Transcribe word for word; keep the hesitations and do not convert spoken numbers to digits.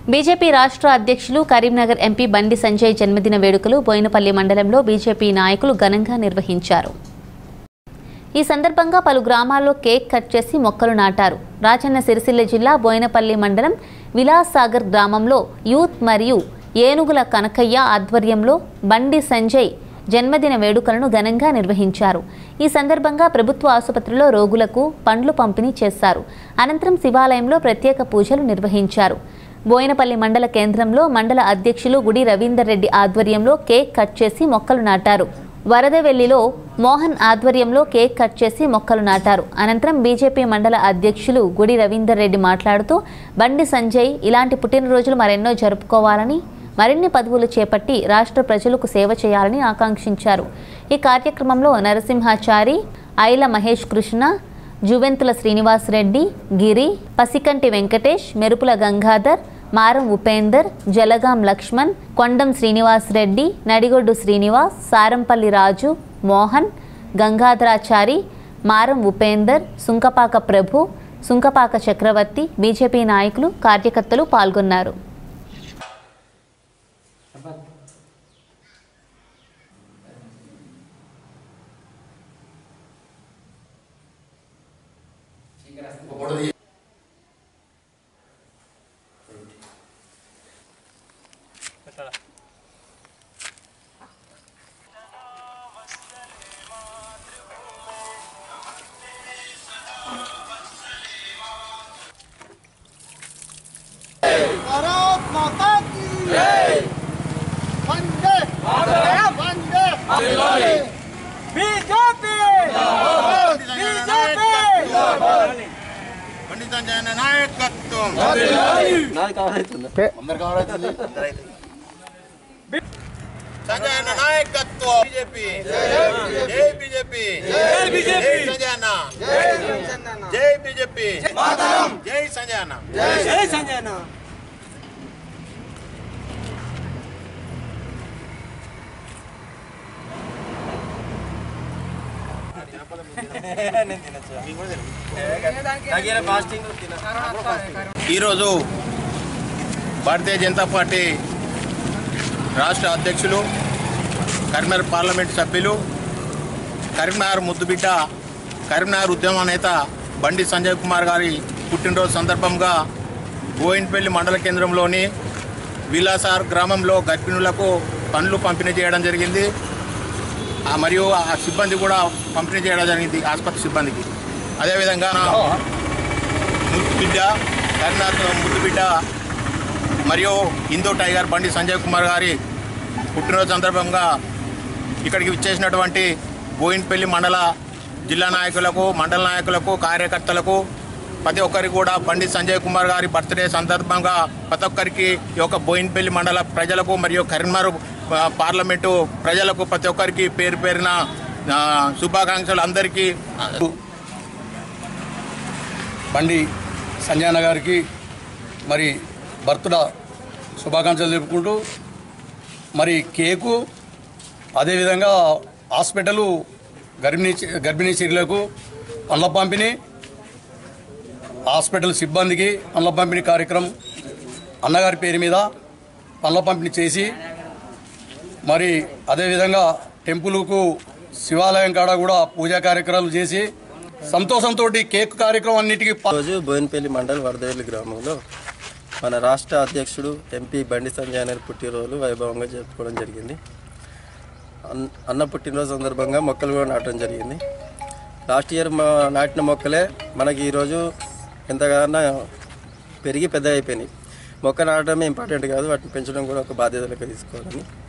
BJP రాష్ట్ర అధ్యక్షులు Karimnagar MP Bandi Sanjay జన్మదిన వేడుకలు బోయినపల్లి మండలంలో బీజేపీ నాయకులు ఘనంగా నిర్వహించారు. ఈ సందర్భంగా పలు గ్రామాల్లో కేక్ కట్ చేసి మొక్కలు నాటారు. రాజన్న సిరిసిల్ల జిల్లా బోయినపల్లి మండలం విలాస్ సాగర్ గ్రామంలో యూత్ మరియు ఏనుగుల కనకయ్య ఆధ్వర్యంలో బండి సంజయ్ జన్మదిన వేడుకలను ఘనంగా నిర్వహించారు. ఈ సందర్భంగా ప్రభుత్వ ఆసుపత్రిలో రోగులకు పండ్లు పంపిణీ చేశారు. అనంతరం శివాలయంలో ప్రత్యేక పూజలు నిర్వహించారు. బోయినపల్లి మండల కేంద్రంలో మండల అధ్యక్షులు గుడి రవీందర్ రెడ్డి ఆధ్వర్యంలో కేక్ కట్ చేసి మొక్కలు నాటారు. వరదవెల్లిలో మోహన్ ఆధ్వర్యంలో కేక్ కట్ చేసి మొక్కలు నాటారు. అనంతరం బీజేపీ మండల అధ్యక్షులు గుడి రవీందర్ రెడ్డి మాట్లాడుతూ బండి సంజయ్ ఇలాంటి పుట్టినరోజులు మరెన్నో జరుపుకోవాలని, మరిన్ని పదవులు చేపట్టి రాష్ట్ర ప్రజలకు సేవ చేయాలని ఆకాంక్షించారు. ఈ కార్యక్రమంలో నరసింహాచారి, ఐల మహేష్ కృష్ణ, జువెంతుల శ్రీనివాస్ రెడ్డి, గిరి, పసికంటి వెంకటేష్, మెరుపుల గంగాధర్, మారం ఉపేందర్, జలగాం లక్ష్మణ్, కొండం శ్రీనివాస్ రెడ్డి, నడిగొడ్డు శ్రీనివాస్, సారంపల్లి రాజు, మోహన్, గంగాధరాచారి, మారం ఉపేందర్, సుంకపాక ప్రభు, సుంకపాక చక్రవర్తి, బీజేపీ నాయకులు, కార్యకర్తలు పాల్గొన్నారు. भारत माता की जय। वंदे वंदे बीजेपी बीजेपी బండి సంజయ్ నాయకత్వం నాది కావాలైతుంది అందర్ కావాలైతుంది సంజయ్ నాయకత్వం బీజేపీ జై బీజేపీ జై బీజేపీ సంజయ్ అన్న జై బీజేపీ మాతరం జై సంజయ్ అన్న జై సంజయ్ అన్న. ఈరోజు భారతీయ జనతా పార్టీ రాష్ట్ర అధ్యక్షులు, కరీంనగర్ పార్లమెంట్ సభ్యులు, కరీంనగర్ ముద్దుబిడ్డ, కరీంనగర్ ఉద్యమ నేత బండి సంజయ్ కుమార్ గారి పుట్టినరోజు సందర్భంగా బోయినపల్లి మండల కేంద్రంలోని విలాసార్ గ్రామంలో గర్భిణులకు పండ్లు పంపిణీ చేయడం జరిగింది. మరియు ఆ సిబ్బంది కూడా పంపిణీ చేయడం జరిగింది ఆసుపత్రి సిబ్బందికి. అదేవిధంగా ముద్దుబిడ్డ, కరీంనగర్ ముద్దుబిడ్డ మరియు హిందూ టైగర్ బండి సంజయ్ కుమార్ గారి పుట్టినరోజు సందర్భంగా ఇక్కడికి విచ్చేసినటువంటి బోయినపల్లి మండల జిల్లా నాయకులకు, మండల నాయకులకు, కార్యకర్తలకు ప్రతి ఒక్కరికి కూడా బండి సంజయ్ కుమార్ గారి బర్త్డే సందర్భంగా ప్రతి ఒక్కరికి ఈ యొక్క బోయినపల్లి మండల ప్రజలకు మరియు కరీంనగర్ పార్లమెంటు ప్రజలకు ప్రతి ఒక్కరికి పేరు పేరున శుభాకాంక్షలు. అందరికీ బండి సంజయ్ గారికి మరి బర్త్డే శుభాకాంక్షలు తెలుపుకుంటూ మరి కేకు, అదేవిధంగా హాస్పిటల్ గర్భిణీ గర్భిణీ స్త్రీలకు పండ్ల పంపిణీ, హాస్పిటల్ సిబ్బందికి పండ్ల పంపిణీ కార్యక్రమం అన్నగారి పేరు మీద పండ్ల పంపిణీ చేసి, మరి అదేవిధంగా టెంపుల్కు శివాలయం కాడ కూడా పూజా కార్యక్రమాలు చేసి సంతోషంతో కేక్ కార్యక్రమం అన్నిటికీ. రోజు బోయినపల్లి మండల్ వరదవెల్లి గ్రామంలో మన రాష్ట్ర అధ్యక్షుడు ఎంపీ బండి సంజయ్ గారి పుట్టినరోజు వైభవంగా జరుపుకోవడం జరిగింది. అన్న పుట్టినరోజు సందర్భంగా మొక్కలు కూడా నాటడం జరిగింది. లాస్ట్ ఇయర్ మా నాటిన మొక్కలే మనకి ఈరోజు ఎంతగానో పెరిగి పెద్ద అయిపోయినాయి. మొక్క నాటడమే ఇంపార్టెంట్ కాదు, వాటిని పెంచడం కూడా ఒక బాధ్యతగా తీసుకోవాలని